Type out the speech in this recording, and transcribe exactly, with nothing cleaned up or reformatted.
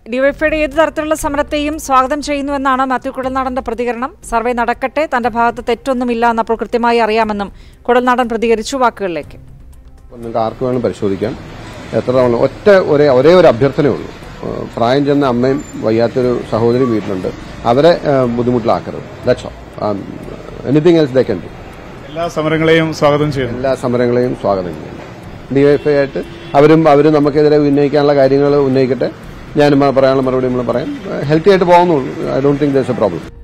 ഡിവൈഎഫ്ഐയുടെ ഏത് തരത്തിലുള്ള സമരത്തെയും സ്വാഗതം ചെയ്യുന്നുവെന്നാണ് മാത്യു കുഴൽനാടന്റെ പ്രതികരണം. സർവേ നടക്കട്ടെ, തന്റെ ഭാഗത്ത് തെറ്റൊന്നുമില്ല എന്നപ്പോൾ കൃത്യമായി അറിയാമെന്നും കുഴൽനാടൻ പ്രതികരിച്ചു. വാക്കുകളിലേക്ക്. നിങ്ങൾക്ക് ആർക്ക് വേണം പരിശോധിക്കാം. എത്ര തവണ ഒറ്റ ഒരേ ഒരേ ഒരു അഭ്യർത്ഥനയേ ഉള്ളൂ. പ്രായം ചെന്ന അമ്മയും വയ്യാത്തൊരു സഹോദരി വീട്ടിലുണ്ട്. അവരെ ബുദ്ധിമുട്ടിലാക്കരുത്. That's all. Anything else they can do. എല്ലാ സമരങ്ങളെയും സ്വാഗതം ചെയ്യുന്നു. എല്ലാ സമരങ്ങളെയും സ്വാഗതം ചെയ്യുന്നു. ഡിവൈഎഫ്ഐ ആയിട്ട് അവരും അവരും നമുക്കെതിരെ ഉന്നയിക്കാനുള്ള കാര്യങ്ങൾ ഉന്നയിക്കട്ടെ. ഞാനും പറയാനുള്ള മറുപടി നമ്മൾ പറയാം. ഹെൽത്തി ആയിട്ട് പോകുന്നുള്ളൂ. I don't think there's a problem.